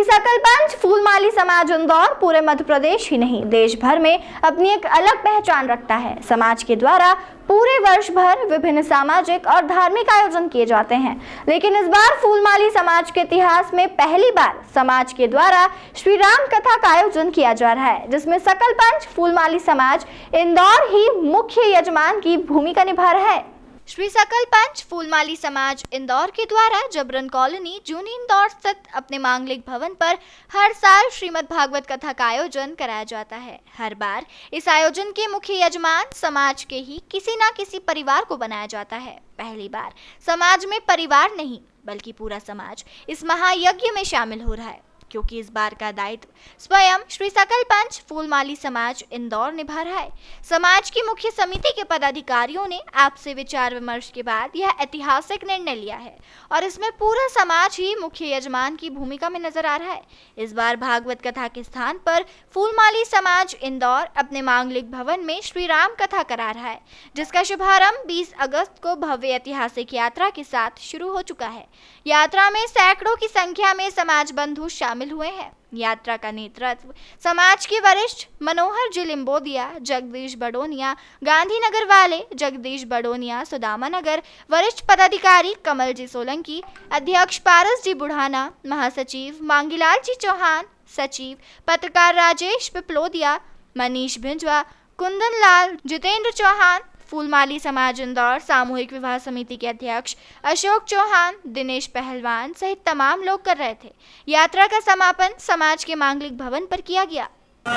सकलपंच फूलमाली समाज इंदौर पूरे मध्य प्रदेश ही नहीं देश भर में अपनी एक अलग पहचान रखता है। समाज के द्वारा पूरे वर्ष भर विभिन्न सामाजिक और धार्मिक आयोजन किए जाते हैं, लेकिन इस बार फूलमाली समाज के इतिहास में पहली बार समाज के द्वारा श्री राम कथा का आयोजन किया जा रहा है, जिसमें सकलपंच फूलमाली समाज इंदौर ही मुख्य यजमान की भूमिका निभा रहा है। श्री सकलपंच फूलमाली समाज इंदौर के द्वारा जबरन कॉलोनी जूनी इंदौर स्थित अपने मांगलिक भवन पर हर साल श्रीमद् भागवत कथा का आयोजन कराया जाता है। हर बार इस आयोजन के मुख्य यजमान समाज के ही किसी न किसी परिवार को बनाया जाता है। पहली बार समाज में परिवार नहीं बल्कि पूरा समाज इस महायज्ञ में शामिल हो रहा है, क्योंकि इस बार का दायित्व स्वयं श्री सकलपंच फूलमाली समाज इंदौर निभा रहा है। समाज की मुख्य समिति के पदाधिकारियों ने आपसे विचार विमर्श के बाद यह ऐतिहासिक निर्णय लिया है और इसमें पूरा समाज ही मुख्य यजमान की भूमिका में नजर आ रहा है। इस बार भागवत कथा के स्थान पर फूलमाली समाज इंदौर अपने मांगलिक भवन में श्री राम कथा करा रहा है, जिसका शुभारंभ 20 अगस्त को भव्य ऐतिहासिक यात्रा के साथ शुरू हो चुका है। यात्रा में सैकड़ों की संख्या में समाज बंधु शामिल हुए हैं। यात्रा का नेतृत्व समाज के वरिष्ठ मनोहर जी लिम्बोदिया, जगदीश बडोनिया, गांधीनगर वाले जगदीश बडोनिया, सुदामा नगर वरिष्ठ पदाधिकारी कमल जी सोलंकी, अध्यक्ष पारस जी बुढ़ाना, महासचिव मांगीलाल जी चौहान, सचिव पत्रकार राजेश पिपलोदिया, मनीष भिंजवा, कुंदन लाल, जितेंद्र चौहान, फूलमाली समाज इंदौर सामूहिक विवाह समिति के अध्यक्ष अशोक चौहान, दिनेश पहलवान सहित तमाम लोग कर रहे थे। यात्रा का समापन समाज के मांगलिक भवन पर किया गया।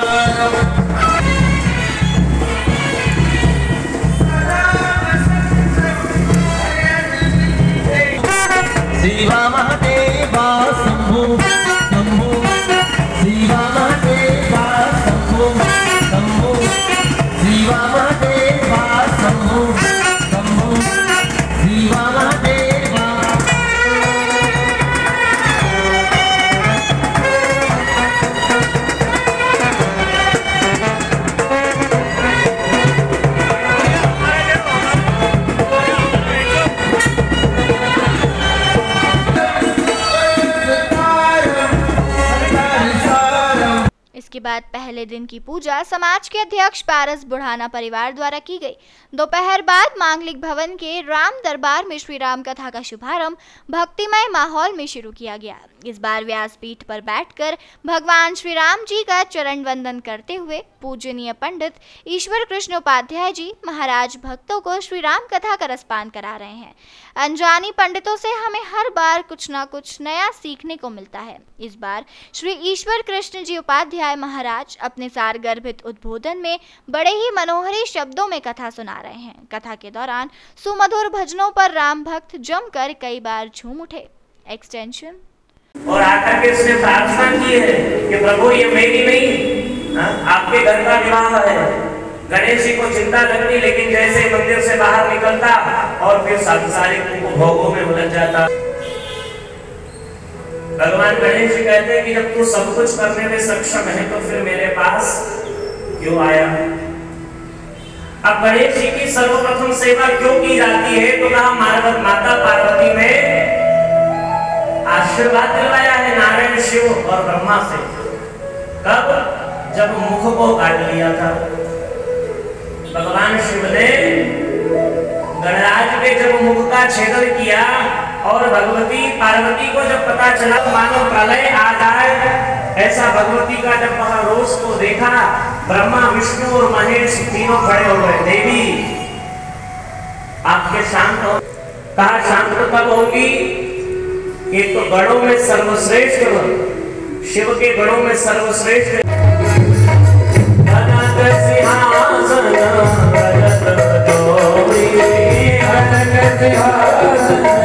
इसके बाद पहले दिन की पूजा समाज के अध्यक्ष पारस बुढ़ाना परिवार द्वारा की गई। दोपहर बाद मांगलिक भवन के राम दरबार में श्री राम कथा का शुभारंभ भक्तिमय माहौल में शुरू किया गया। इस बार व्यासपीठ पर बैठकर भगवान श्री राम जी का चरण वंदन करते हुए पूजनीय पंडित ईश्वर कृष्ण उपाध्याय जी महाराज भक्तों को श्री राम कथा का रसपान करा रहे हैं। अनजानी पंडितों से हमें हर बार कुछ न कुछ नया सीखने को मिलता है। इस बार श्री ईश्वर कृष्ण जी उपाध्याय महाराज अपने सारगर्भित उद्बोधन में बड़े ही मनोहरी शब्दों में कथा सुना रहे हैं। कथा के दौरान सुमधुर भजनों पर राम भक्त जमकर कई बार झूम उठे। एक्सटेंशन और आकर के उसने प्रार्थना की है कि प्रभु ये मेरी नहीं, आपके घर का विवाह है। गणेश जी को चिंता लगती, लेकिन जैसे मंदिर से बाहर निकलता और फिर सांसारिक भोगों में उलझ जाता। भगवान गणेश जी कहते हैं कि जब तू सब कुछ करने में सक्षम है तो फिर मेरे पास क्यों आया। अब गणेश जी की सर्वप्रथम सेवा क्यों की जाती है तो कहा माता पार्वती ने आशीर्वाद दिलवाया है नारायण शिव और ब्रह्मा से। कब? जब मुख को काट लिया था भगवान शिव ने गणराज के जब मुख का छेदन किया और भगवती पार्वती को जब पता चला मानो प्रलय आ जाए, ऐसा भगवती का जब महारोष को देखा, ब्रह्मा विष्णु और महेश तीनों खड़े हो गए। देवी आपके शांत हो। कहा शांत कब होगी? एक तो गणों में सर्वश्रेष्ठ शिव के गणों में सर्वश्रेष्ठ सिंहासन